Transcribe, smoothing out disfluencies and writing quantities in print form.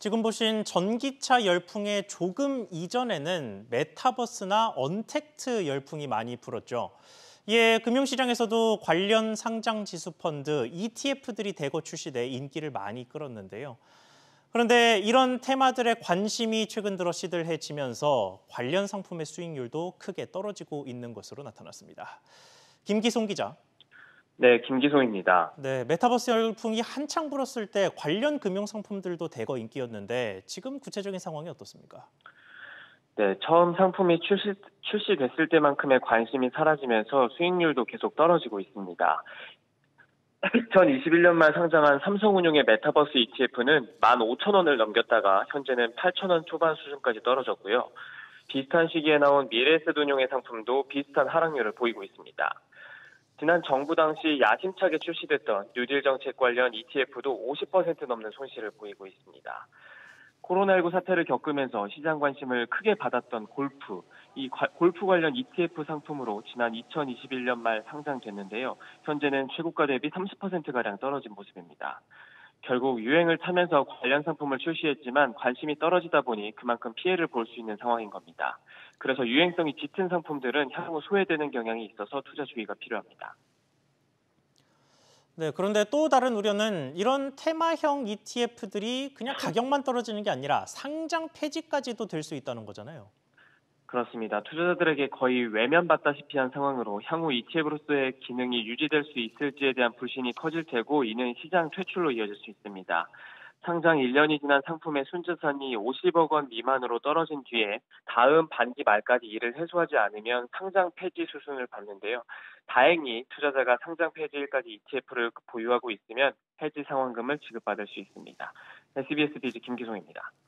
지금 보신 전기차 열풍의 조금 이전에는 메타버스나 언택트 열풍이 많이 불었죠. 이에 금융시장에서도 관련 상장 지수 펀드, ETF들이 대거 출시돼 인기를 많이 끌었는데요. 그런데 이런 테마들의 관심이 최근 들어 시들해지면서 관련 상품의 수익률도 크게 떨어지고 있는 것으로 나타났습니다. 김기송 기자. 네, 김기송입니다. 네, 메타버스 열풍이 한창 불었을 때 관련 금융 상품들도 대거 인기였는데 지금 구체적인 상황이 어떻습니까? 네, 처음 상품이 출시됐을 때만큼의 관심이 사라지면서 수익률도 계속 떨어지고 있습니다. 2021년 말 상장한 삼성운용의 메타버스 ETF는 15,000원을 넘겼다가 현재는 8,000원 초반 수준까지 떨어졌고요. 비슷한 시기에 나온 미래에셋운용의 상품도 비슷한 하락률을 보이고 있습니다. 지난 정부 당시 야심차게 출시됐던 뉴딜 정책 관련 ETF도 50% 넘는 손실을 보이고 있습니다. 코로나19 사태를 겪으면서 시장 관심을 크게 받았던 골프, 골프 관련 ETF 상품으로 지난 2021년 말 상장됐는데요. 현재는 최고가 대비 30%가량 떨어진 모습입니다. 결국 유행을 타면서 관련 상품을 출시했지만 관심이 떨어지다 보니 그만큼 피해를 볼 수 있는 상황인 겁니다. 그래서 유행성이 짙은 상품들은 향후 소외되는 경향이 있어서 투자 주의가 필요합니다. 네, 그런데 또 다른 우려는 이런 테마형 ETF들이 그냥 가격만 떨어지는 게 아니라 상장 폐지까지도 될 수 있다는 거잖아요. 그렇습니다. 투자자들에게 거의 외면받다시피 한 상황으로 향후 ETF로서의 기능이 유지될 수 있을지에 대한 불신이 커질 테고 이는 시장 퇴출로 이어질 수 있습니다. 상장 1년이 지난 상품의 순자산이 50억 원 미만으로 떨어진 뒤에 다음 반기 말까지 이를 해소하지 않으면 상장 폐지 수순을 밟는데요. 다행히 투자자가 상장 폐지일까지 ETF를 보유하고 있으면 해지 상환금을 지급받을 수 있습니다. SBS 비즈 김기송입니다.